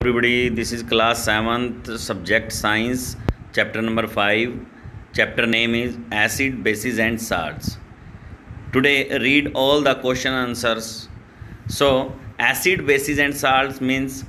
Everybody, this is class 7th subject science, chapter number 5. Chapter name is acid, bases and salts. Today read all the question answers. So acid, bases and salts means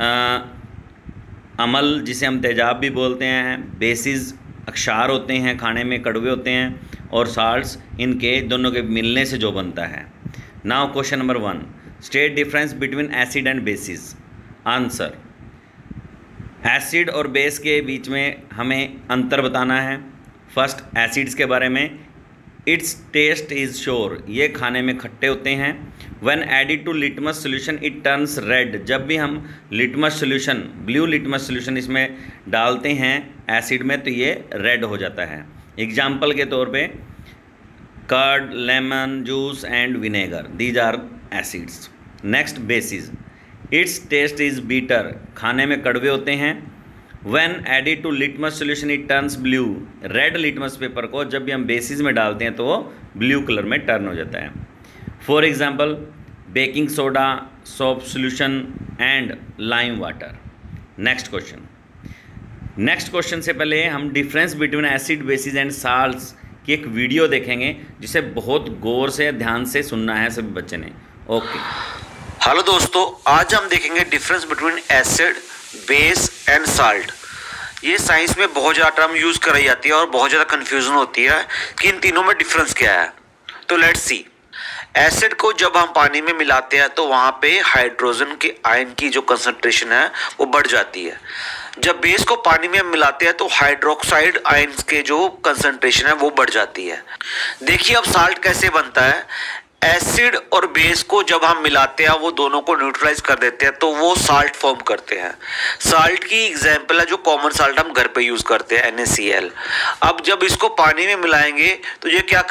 अमल जिसे हम तेजाब भी बोलते हैं, basis अक्षार होते हैं, खाने में कड़वे होते हैं, और साल्ट्स इनके दोनों के मिलने से जो बनता है. Now question number 1, state difference between acid and bases. Answer, acid और बेस के बीच में हमें अंतर बताना है. फर्स्ट एसिड्स के बारे में, इट्स टेस्ट इज़ श्योर, ये खाने में खट्टे होते हैं. When added to litmus solution it turns red, जब भी हम litmus solution, blue litmus solution इसमें डालते हैं एसिड में तो ये रेड हो जाता है. एग्जाम्पल के तौर पे curd, lemon juice and vinegar, these are acids. Next bases, its taste is bitter, खाने में कड़वे होते हैं. When added to litmus solution it turns blue, red litmus paper को जब भी हम बेसिस में डालते हैं तो वो ब्लू कलर में टर्न हो जाता है. For example baking soda, soap solution and lime water. Next question से पहले हम difference between acid, basis and salts की एक वीडियो देखेंगे जिसे बहुत गौर से, ध्यान से सुनना है सभी बच्चे ने. ओके. हेलो दोस्तों, आज हम देखेंगे difference between acid, base and salt. ये साइंस में बहुत ज़्यादा टर्म यूज़ कराई जाती है और बहुत ज़्यादा कन्फ्यूजन होती है कि इन तीनों में डिफरेंस क्या है. तो लेट्स सी. एसिड को जब हम पानी में मिलाते हैं तो वहाँ पे हाइड्रोजन के आयन की जो कंसंट्रेशन है वो बढ़ जाती है. जब बेस को पानी में मिलाते हैं तो हाइड्रोक्साइड आयन्स के जो कंसंट्रेशन है वो बढ़ जाती है. देखिए अब साल्ट कैसे बनता है. एसिड और बेस को जब हम मिलाते हैं वो दोनों को न्यूट्रलाइज कर देते हैं तो वो साल्ट फॉर्म करते हैं. साल्ट की एग्जांपल है जो कॉमन साल्ट हम घर पे यूज़ करते हैं, NaCl. अब जब इसको पानी में मिलाएंगे तो ये क्या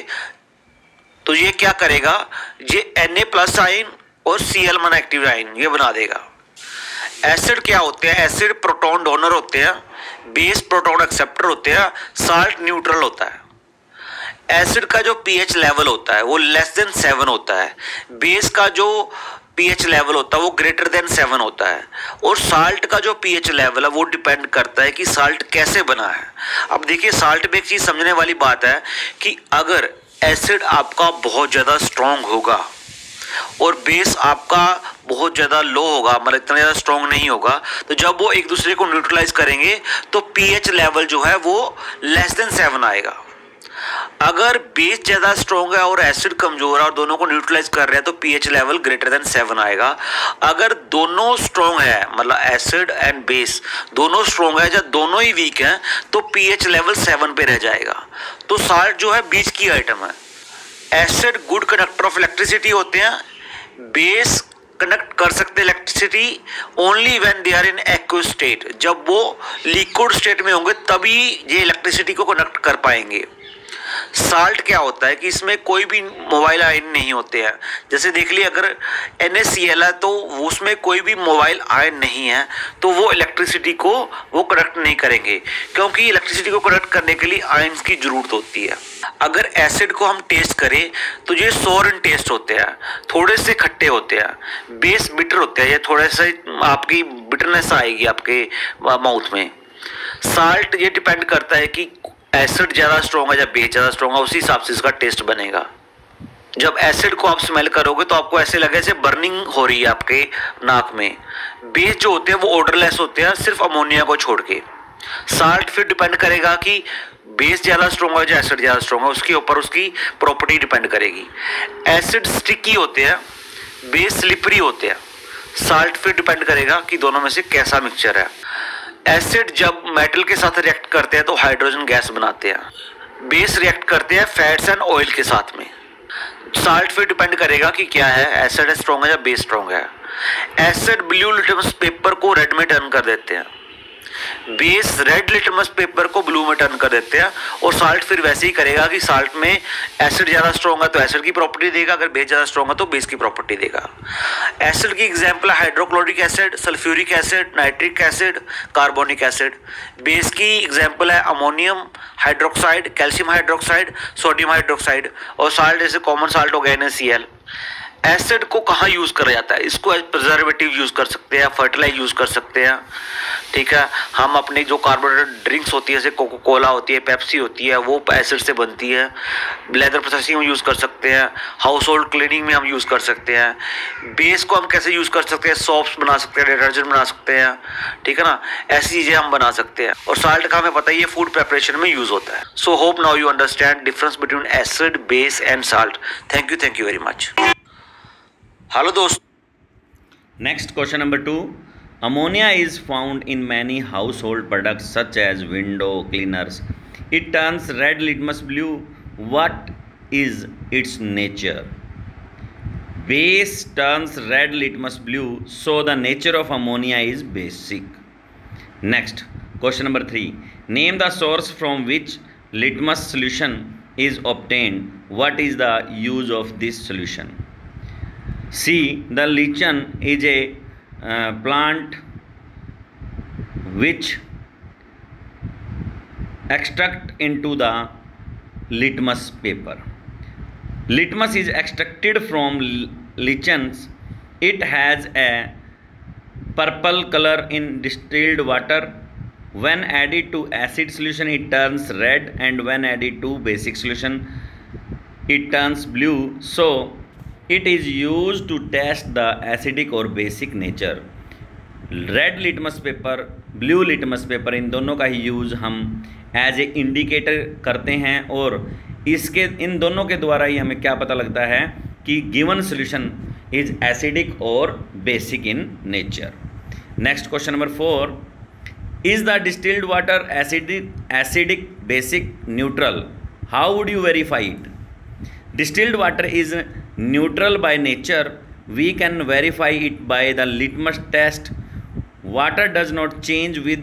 करेगा, ये Na+ आयन और Cl- एक्टिव आयन ये बना देगा. एसिड क्या होते हैं, एसिड प्रोटॉन डोनर होते हैं, बेस प्रोटॉन एक्सेप्टर होते हैं, साल्ट न्यूट्रल होता है. एसिड का जो pH लेवल होता है वो <7 होता है, बेस का जो pH लेवल होता है वो <7 होता है, और साल्ट का जो pH लेवल है वो डिपेंड करता है कि साल्ट कैसे बना है. अब देखिए साल्ट में एक चीज़ समझने वाली बात है कि अगर एसिड आपका बहुत ज़्यादा स्ट्रॉन्ग होगा और बेस आपका बहुत ज़्यादा लो होगा, मतलब इतना ज़्यादा स्ट्रॉन्ग नहीं होगा, तो जब वो एक दूसरे को न्यूट्रलाइज करेंगे तो pH लेवल जो है वो <7 आएगा. अगर बेस ज़्यादा स्ट्रॉन्ग है और एसिड कमज़ोर है और दोनों को न्यूट्रलाइज कर रहे हैं तो pH लेवल <7 आएगा. अगर दोनों स्ट्रॉन्ग है, मतलब एसिड एंड बेस दोनों स्ट्रॉन्ग है, जब दोनों ही वीक हैं तो pH लेवल 7 पे रह जाएगा. तो साल्ट जो है बीच की आइटम है. Acid good conductor of electricity होते हैं, बेस कनेक्ट कर सकते हैं electricity only when they are in aqueous state, जब वो लिक्विड स्टेट में होंगे तभी ये इलेक्ट्रिसिटी को कनेक्ट कर पाएंगे. साल्ट क्या होता है कि इसमें कोई भी मोबाइल आयन नहीं होते हैं. जैसे देख लिए अगर NaCl है तो उसमें कोई भी मोबाइल आयन नहीं है तो वो इलेक्ट्रिसिटी को वो कनेक्ट नहीं करेंगे, क्योंकि इलेक्ट्रिसिटी को कनेक्ट करने के लिए आयन्स की जरूरत होती है. अगर एसिड को हम टेस्ट करें तो ये सोर इन टेस्ट होते हैं, थोड़े से खट्टे होते हैं. बेस बिटर होते हैं, ये थोड़ा सा आपकी बिटरनेस आएगी आपके माउथ में. साल्ट ये डिपेंड करता है कि एसिड ज़्यादा स्ट्रॉन्ग है या बेस ज़्यादा स्ट्रॉन्ग है, उसी हिसाब से इसका टेस्ट बनेगा. जब एसिड को आप स्मेल करोगे तो आपको ऐसे लगे जैसे बर्निंग हो रही है आपके नाक में. बेस जो होते हैं वो ऑर्डरलेस होते हैं, सिर्फ अमोनिया को छोड़ के. साल्ट फिर डिपेंड करेगा कि बेस ज़्यादा स्ट्रॉन्ग है या एसिड ज़्यादा स्ट्रॉन्ग है, उसके ऊपर उसकी प्रॉपर्टी डिपेंड करेगी. एसिड स्टिकी होते हैं, बेस स्लिपरी होते हैं. साल्ट फिर डिपेंड करेगा कि दोनों में से कैसा मिक्सचर है. एसिड जब मेटल के साथ रिएक्ट करते हैं तो हाइड्रोजन गैस बनाते हैं. बेस रिएक्ट करते हैं फैट्स एंड ऑयल के साथ में. साल्ट फिर डिपेंड करेगा कि क्या है, एसिड स्ट्रॉन्ग है या बेस स्ट्रॉन्ग है. एसिड ब्लू लिटमस पेपर को रेड में टर्न कर देते हैं, बेस रेड लिटमस पेपर को ब्लू में टर्न कर देते हैं, और साल्ट फिर वैसे ही करेगा कि साल्ट में एसिड ज़्यादा स्ट्रॉन्ग है तो एसिड की प्रॉपर्टी देगा, अगर बेस ज़्यादा स्ट्रॉन्ग है तो बेस की प्रॉपर्टी देगा. एसिड की एग्जांपल है hydrochloric acid, sulphuric acid, nitric acid, carbonic acid. Base की एग्जांपल है ammonium hydroxide, calcium hydroxide, sodium hydroxide, और साल्ट जैसे कॉमन साल्ट हो गया NaCl. एसिड को कहाँ यूज करा जाता है? इसको एज प्रिजर्वेटिव यूज कर सकते हैं, फर्टिलाइज यूज कर सकते हैं, ठीक है। हम अपनी जो कार्बोनेटेड ड्रिंक्स होती है जैसे कोको कोला होती है, पेप्सी होती है, वो एसिड से बनती है। लेदर प्रोसेसिंग में यूज कर सकते हैं, हाउस होल्ड क्लीनिंग में हम यूज कर सकते हैं। बेस को हम कैसे यूज कर सकते हैं? सोप्स बना सकते हैं, डिटर्जेंट बना सकते हैं, ठीक है ना, ऐसी चीजें हम बना सकते हैं। और साल्ट का हमें पता ही है फूड प्रिपरेशन में यूज होता है। So hope now you understand difference between acid, base and salt. Thank you very much. Hello दोस्त। Next question number 2. Ammonia is found in many household products such as window cleaners. It turns red litmus blue. What is its nature? Base turns red litmus blue, so the nature of ammonia is basic. Next, question number 3. Name the source from which litmus solution is obtained. What is the use of this solution? C. The lichen is a plant which extract into the litmus paper. Litmus is extracted from lichens. It has a purple color in distilled water. When added to acid solution it turns red, and when added to basic solution it turns blue. So it is used to test the acidic or basic nature. Red litmus paper, blue litmus paper, इन दोनों का ही use हम as a indicator करते हैं, और इसके इन दोनों के द्वारा ही हमें क्या पता लगता है कि गिवन सॉल्यूशन इज एसिडिक और basic in nature. Next question number 4. Is the distilled water acidic, basic, neutral? How would you verify it? Distilled water is neutral by nature. We can verify it by the litmus test. Water does not change with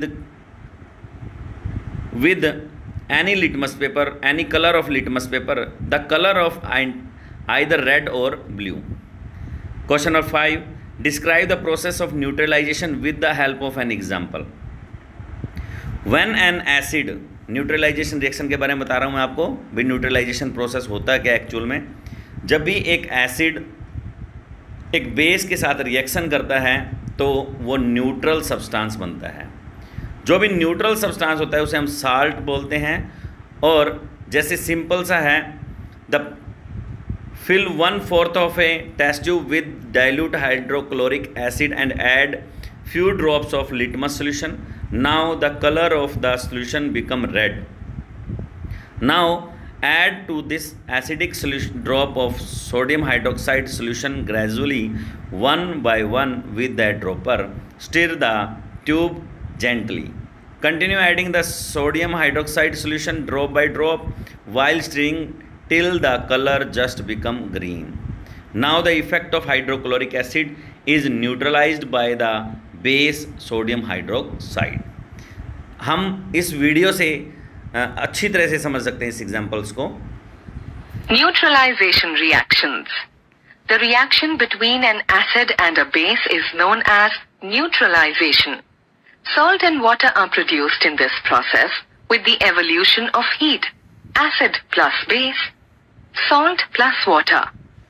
any litmus paper, any color of litmus paper, the color of either red or blue. Question number 5. Describe the process of neutralization with the help of an example. When an acid, neutralization reaction के बारे में बता रहा हूँ मैं आपको भी. Neutralisation process होता है क्या एक्चुअल में? जब भी एक एसिड एक बेस के साथ रिएक्शन करता है तो वो न्यूट्रल सब्सटेंस बनता है. जो भी न्यूट्रल सब्सटेंस होता है उसे हम साल्ट बोलते हैं. और जैसे सिंपल सा है, the fill 1/4 of a test tube with dilute hydrochloric acid and add few drops of litmus solution. Now the color of the solution become red. Now add to this acidic solution drop of sodium hydroxide solution gradually, one by one with that dropper. Stir the tube gently. Continue adding the sodium hydroxide solution drop by drop while stirring till the color just become green. Now the effect of hydrochloric acid is neutralized by the base sodium hydroxide. हम इस video से अच्छी तरह से समझ सकते हैं इस एग्जांपल्स को. Neutralization reactions. The reaction between an acid and a base is known as neutralization. Salt and water are produced in this process with the evolution of heat. Acid plus base, salt plus water.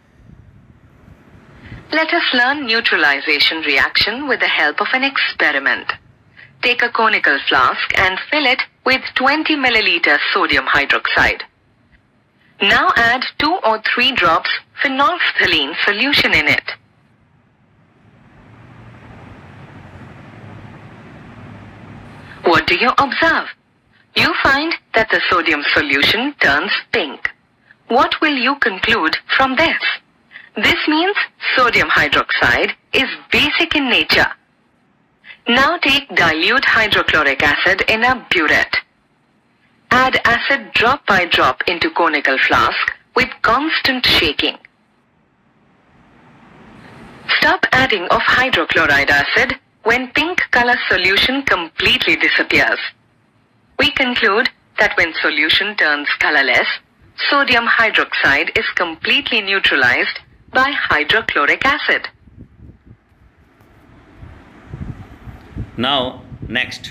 Let us learn neutralization reaction with the help of an experiment. Take a conical flask and fill it with 20 milliliters sodium hydroxide. Now add 2 or 3 drops phenolphthalein solution in it. What do you observe? You find that the sodium solution turns pink. What will you conclude from this? This means sodium hydroxide is basic in nature. Now take dilute hydrochloric acid in a burette. Add acid drop by drop into conical flask with constant shaking. Stop adding of hydrochloride acid when pink color solution completely disappears. We conclude that when solution turns colorless, sodium hydroxide is completely neutralized by hydrochloric acid. Now next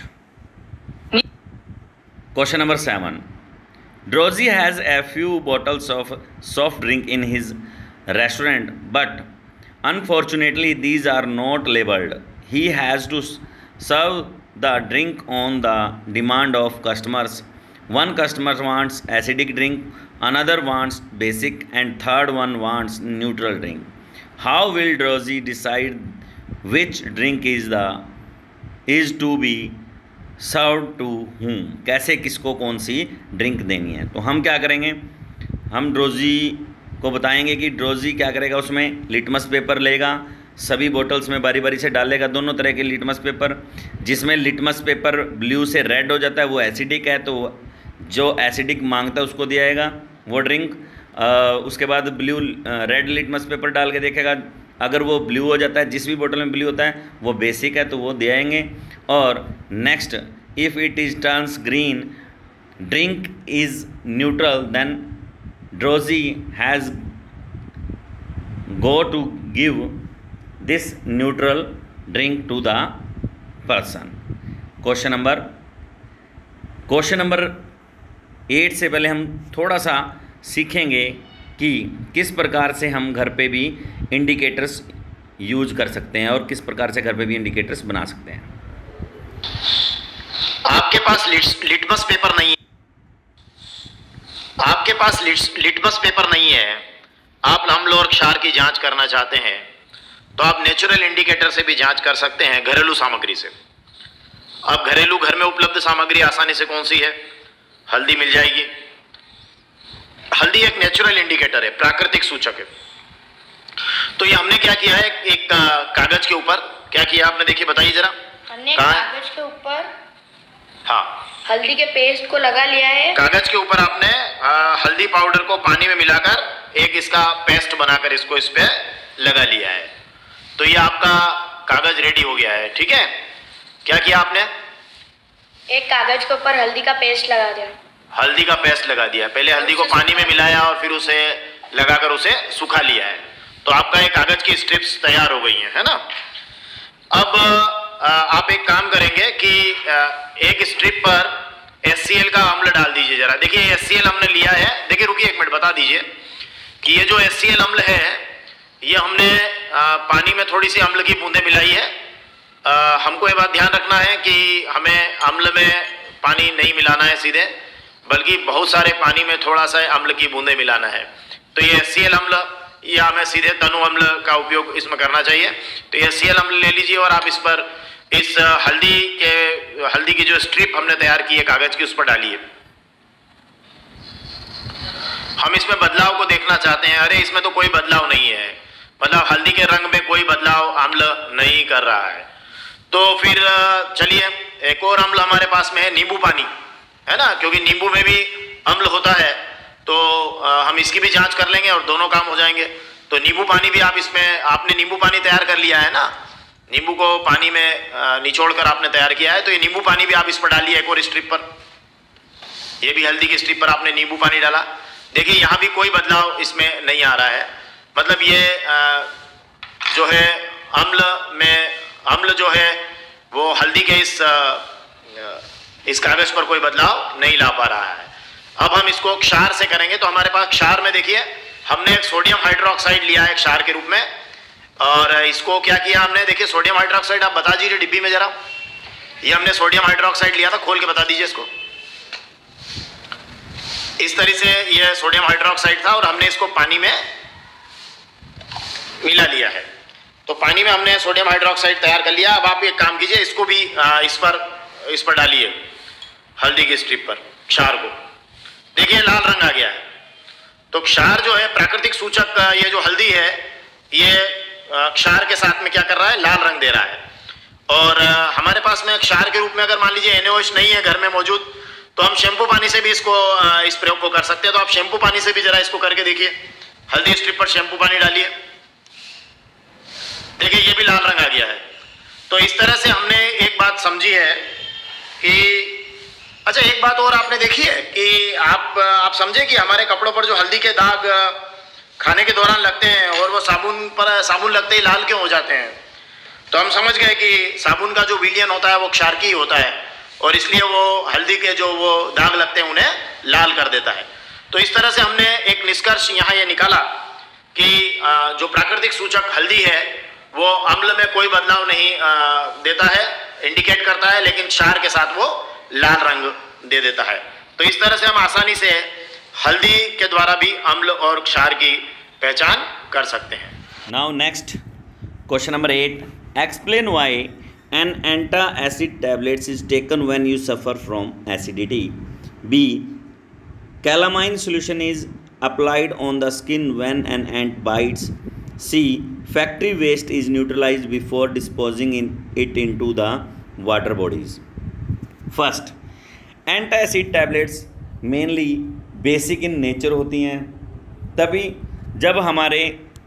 question number 7. Drowsy has a few bottles of soft drink in his restaurant, but unfortunately these are not labeled. He has to serve the drink on the demand of customers. One customer wants acidic drink, another wants basic, and third one wants neutral drink. How will Rosie decide which drink is to be serve to whom? कैसे किसको कौन सी drink देनी है? तो हम क्या करेंगे, हम ड्रोजी को बताएंगे कि ड्रोजी क्या करेगा, उसमें लिटमस पेपर लेगा, सभी बोतल्स में बारी बारी से डालेगा दोनों तरह के लिटमस पेपर। जिसमें लिटमस पेपर ब्लू से रेड हो जाता है वो एसिडिक है, तो जो एसिडिक मांगता है उसको दिया जाएगा वो ड्रिंक। उसके बाद ब्लू रेड लिटमस पेपर डाल के देखेगा, अगर वो ब्लू हो जाता है, जिस भी बोतल में ब्लू होता है वो बेसिक है तो वो दे आएंगे। और next, if it is turns green, drink is neutral, then ड्रोजी has go to give this neutral drink to the person. Question number 8 से पहले हम थोड़ा सा सीखेंगे कि किस प्रकार से हम घर पे भी इंडिकेटर्स यूज कर सकते हैं और किस प्रकार से घर पे भी इंडिकेटर्स बना सकते हैं। आपके पास लिटमस पेपर नहीं है, आपके पास लिटमस पेपर नहीं है, आप अम्ल और क्षार की जांच करना चाहते हैं तो आप नेचुरल इंडिकेटर से भी जांच कर सकते हैं, घरेलू सामग्री से। अब घरेलू घर में उपलब्ध सामग्री आसानी से कौन सी है? हल्दी मिल जाएगी। हल्दी एक नेचुरल इंडिकेटर है, प्राकृतिक सूचक है। तो ये हमने क्या किया है, एक कागज के ऊपर क्या किया आपने, देखिए बताइए जरा। हमने कागज के ऊपर हल्दी के पेस्ट को लगा लिया है। कागज के ऊपर आपने हल्दी पाउडर को पानी में मिलाकर एक इसका पेस्ट बनाकर इसको इस पे लगा लिया है। तो ये आपका कागज रेडी हो गया है। ठीक है, क्या किया आपने? एक कागज के ऊपर हल्दी का पेस्ट लगा दिया। हल्दी का पेस्ट लगा दिया, पहले हल्दी को पानी में मिलाया और फिर उसे लगाकर उसे सुखा लिया है। तो आपका एक कागज की स्ट्रिप्स तैयार हो गई हैं, है ना। अब आप एक काम करेंगे कि एक स्ट्रिप पर HCl का अम्ल डाल दीजिए जरा। देखिए HCl हमने लिया है, देखिए रुकिए एक मिनट बता दीजिए कि ये जो HCl अम्ल है ये हमने पानी में थोड़ी सी अम्ल की बूंदें मिलाई है। हमको ये बात ध्यान रखना है कि हमें अम्ल में पानी नहीं मिलाना है सीधे, बल्कि बहुत सारे पानी में थोड़ा सा अम्ल की बूंदें मिलाना है। तो ये HCl अम्ल या हमें सीधे तनु अम्ल का उपयोग इसमें करना चाहिए। तो ये HCl अम्ल ले लीजिए और आप इस पर इस हल्दी की जो स्ट्रिप हमने तैयार की है कागज की, उस पर डालिए। हम इसमें बदलाव को देखना चाहते हैं। अरे इसमें तो कोई बदलाव नहीं है, मतलब हल्दी के रंग में कोई बदलाव अम्ल नहीं कर रहा है। तो फिर चलिए एक और अम्ल हमारे पास में है, नींबू पानी, है ना, क्योंकि नींबू में भी अम्ल होता है। तो हम इसकी भी जांच कर लेंगे और दोनों काम हो जाएंगे। तो नींबू पानी भी आप इसमें, आपने नींबू पानी तैयार कर लिया है ना, नींबू को पानी में निचोड़कर आपने तैयार किया है। तो ये नींबू पानी भी आप इस पर डालिए एक और स्ट्रिप पर। ये भी हल्दी की स्ट्रिप पर आपने नींबू पानी डाला। देखिए यहाँ भी कोई बदलाव इसमें नहीं आ रहा है, मतलब ये जो है अम्ल जो है वो हल्दी के इस कागज पर कोई बदलाव नहीं ला पा रहा है। अब हम इसको क्षार से करेंगे। तो हमारे पास क्षार में देखिए हमने एक सोडियम हाइड्रोक्साइड लिया है क्षार के रूप में, और इसको क्या किया हमने, देखिए सोडियम हाइड्रोक्साइड आप बता दीजिए डिब्बी में जरा। ये हमने सोडियम हाइड्रोक्साइड लिया था, खोल के बता दीजिए इसको। इस तरह से ये सोडियम हाइड्रोक्साइड था और हमने इसको पानी में मिला लिया है। तो पानी में हमने सोडियम हाइड्रोक्साइड तैयार कर लिया। अब आप एक काम कीजिए, इसको भी इस पर डालिए हल्दी की स्ट्रिप पर क्षार को। देखिए लाल रंग आ गया है। तो क्षार जो है प्राकृतिक सूचक, ये जो हल्दी है ये क्षार के साथ में क्या कर रहा है, लाल रंग दे रहा है। और हमारे पास में क्षार के रूप में अगर मान लीजिए NaOH नहीं है घर में मौजूद, तो हम शैम्पू पानी से भी इसको इस प्रयोग को कर सकते हैं। तो आप शैम्पू पानी से भी जरा इसको करके देखिए। हल्दी स्ट्रिप पर शैम्पू पानी डालिए, देखिए ये भी लाल रंग आ गया है। तो इस तरह से हमने एक बात समझी है कि अच्छा, एक बात और आपने देखी है कि आप समझे कि हमारे कपड़ों पर जो हल्दी के दाग खाने के दौरान लगते हैं और वो साबुन लगते ही लाल क्यों हो जाते हैं। तो हम समझ गए कि साबुन का जो विलयन होता है वो क्षारकीय होता है और इसलिए वो हल्दी के जो वो दाग लगते हैं उन्हें लाल कर देता है। तो इस तरह से हमने एक निष्कर्ष यहाँ ये निकाला कि जो प्राकृतिक सूचक हल्दी है वो अम्ल में कोई बदलाव नहीं देता है, इंडिकेट करता है, लेकिन क्षार के साथ वो लाल रंग दे देता है। तो इस तरह से हम आसानी से हल्दी के द्वारा भी अम्ल और क्षार की पहचान कर सकते हैं। Now next question number 8, explain why an antacid tablets is taken when you suffer from acidity. B, calamine solution is applied on the skin when an ant bites. C, factory waste is neutralized before disposing it into the water bodies. First, antacid tablets mainly basic in nature होती हैं, तभी जब हमारे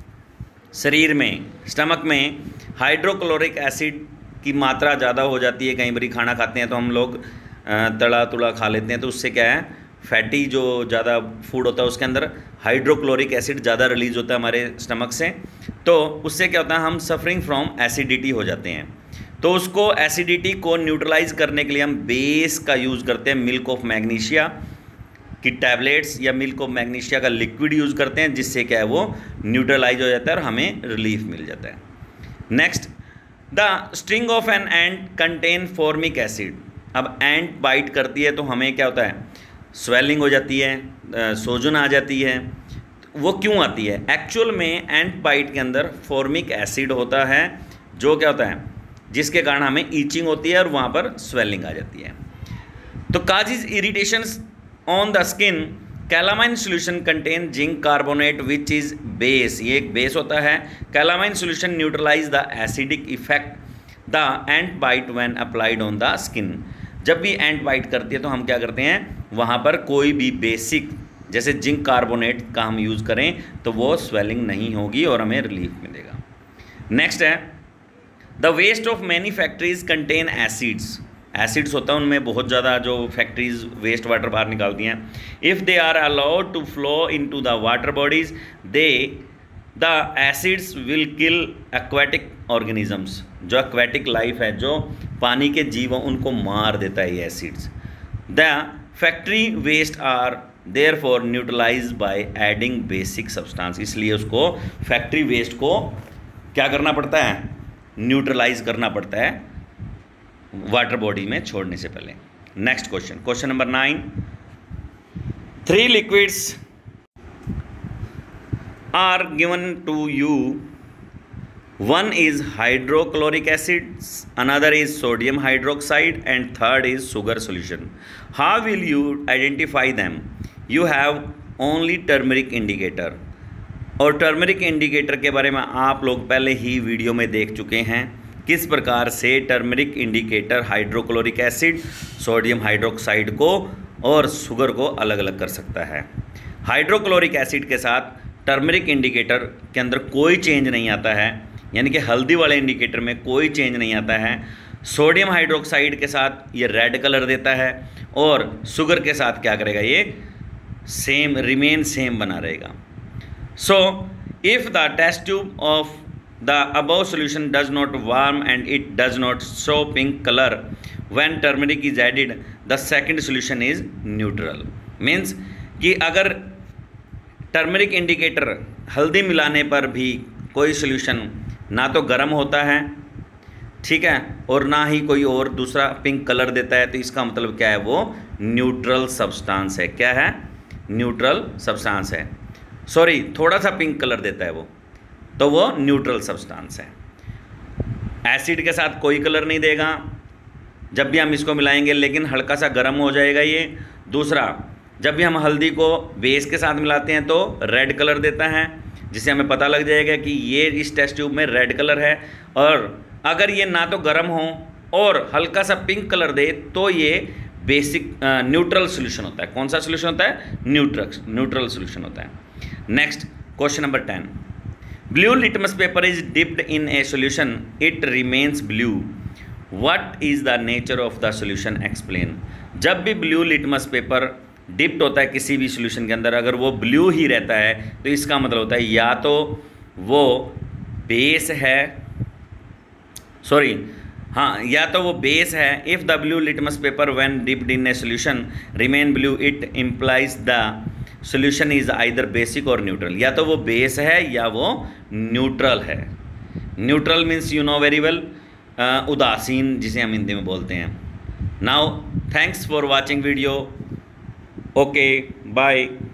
शरीर में, stomach में hydrochloric acid की मात्रा ज़्यादा हो जाती है, कई बार खाना खाते हैं तो हम लोग तला तुला खा लेते हैं, तो उससे क्या है, फैटी जो ज़्यादा फूड होता है उसके अंदर हाइड्रोक्लोरिक एसिड ज़्यादा रिलीज़ होता है हमारे स्टमक से, तो उससे क्या होता है, हम सफरिंग फ्रॉम एसिडिटी हो जाते हैं। तो उसको एसिडिटी को न्यूट्रलाइज करने के लिए हम बेस का यूज़ करते हैं, मिल्क ऑफ मैग्नीशिया की टैबलेट्स या मिल्क ऑफ मैग्नीशिया का लिक्विड यूज़ करते हैं, जिससे क्या है वो न्यूट्रलाइज हो जाता है और हमें रिलीफ मिल जाता है। Next, the sting of an ant contain formic acid. अब एंट बाइट करती है तो हमें क्या होता है, स्वेलिंग हो जाती है, सोजन आ जाती है। वो क्यों आती है? एक्चुअल में एंट बाइट के अंदर फॉर्मिक एसिड होता है, जो क्या होता है, जिसके कारण हमें ईचिंग होती है और वहाँ पर स्वेलिंग आ जाती है। तो causes irritations on the skin, calamine solution contain zinc carbonate which is base. ये एक बेस होता है। Calamine solution neutralize the acidic effect the ant bite when applied on the skin. जब भी एंट बाइट करती है तो हम क्या करते हैं, वहाँ पर कोई भी बेसिक जैसे जिंक कार्बोनेट का हम यूज़ करें तो वो स्वेलिंग नहीं होगी और हमें रिलीफ मिलेगा। नेक्स्ट है, the waste of many factories contain acids. Acids होता है उनमें बहुत ज़्यादा, जो फैक्ट्रीज वेस्ट वाटर बाहर निकालती हैं। If they are allowed to flow into the water bodies the acids will kill aquatic organisms. जो एक्वेटिक लाइफ है, जो पानी के जीव, उनको मार देता है ये acids. The factory waste are therefore neutralize by adding basic substance. इसलिए उसको फैक्ट्री वेस्ट को क्या करना पड़ता है, न्यूट्रलाइज करना पड़ता है वाटर बॉडी में छोड़ने से पहले। Next question, question number 9, 3 liquids are given to you. One is hydrochloric acid, another is sodium hydroxide, and third is sugar solution. How will you identify them? You have only turmeric indicator. और turmeric indicator के बारे में आप लोग पहले ही video में देख चुके हैं, किस प्रकार से turmeric indicator hydrochloric acid, sodium hydroxide को और शुगर को अलग अलग कर सकता है। हाइड्रोक्लोरिक एसिड के साथ टर्मरिक इंडिकेटर के अंदर कोई चेंज नहीं आता है, यानी कि हल्दी वाले इंडिकेटर में कोई चेंज नहीं आता है। सोडियम हाइड्रोक्साइड के साथ ये रेड कलर देता है और शुगर के साथ क्या करेगा, ये सेम रिमेन सेम बना रहेगा। So if the test tube of the above solution does not warm and it does not show pink colour when turmeric is added, the second solution is neutral. Means कि अगर turmeric indicator हल्दी मिलाने पर भी कोई solution ना तो गर्म होता है, ठीक है, और ना ही कोई और दूसरा पिंक कलर देता है, तो इसका मतलब क्या है, वो न्यूट्रल सब्सटेंस है। क्या है? न्यूट्रल सब्सटेंस है। सॉरी, थोड़ा सा पिंक कलर देता है वो, तो वो न्यूट्रल सब्सटेंस है। एसिड के साथ कोई कलर नहीं देगा जब भी हम इसको मिलाएंगे, लेकिन हल्का सा गर्म हो जाएगा ये। दूसरा, जब भी हम हल्दी को बेस के साथ मिलाते हैं तो रेड कलर देता है, जिससे हमें पता लग जाएगा कि ये इस टेस्ट ट्यूब में रेड कलर है। और अगर ये ना तो गर्म हो और हल्का सा पिंक कलर दे तो ये बेसिक न्यूट्रल सोल्यूशन होता है। कौन सा सोल्यूशन होता है? न्यूट्रल सोल्यूशन होता है। Next, question number 10, blue litmus paper is dipped in a solution, it remains blue, what is the nature of the solution, explain. जब भी ब्लू लिटमस पेपर डिप्ट होता है किसी भी सोल्यूशन के अंदर, अगर वो ब्लू ही रहता है तो इसका मतलब होता है या तो वो बेस है, सॉरी हाँ, या तो वो बेस है। If the blue litmus paper when dipped in a solution remain blue, it implies the solution is either basic और न्यूट्रल, या तो वो बेस है या वो न्यूट्रल है। Neutral means you know very well, उदासीन जिसे हम हिंदी में बोलते हैं। Now thanks for watching video, okay bye.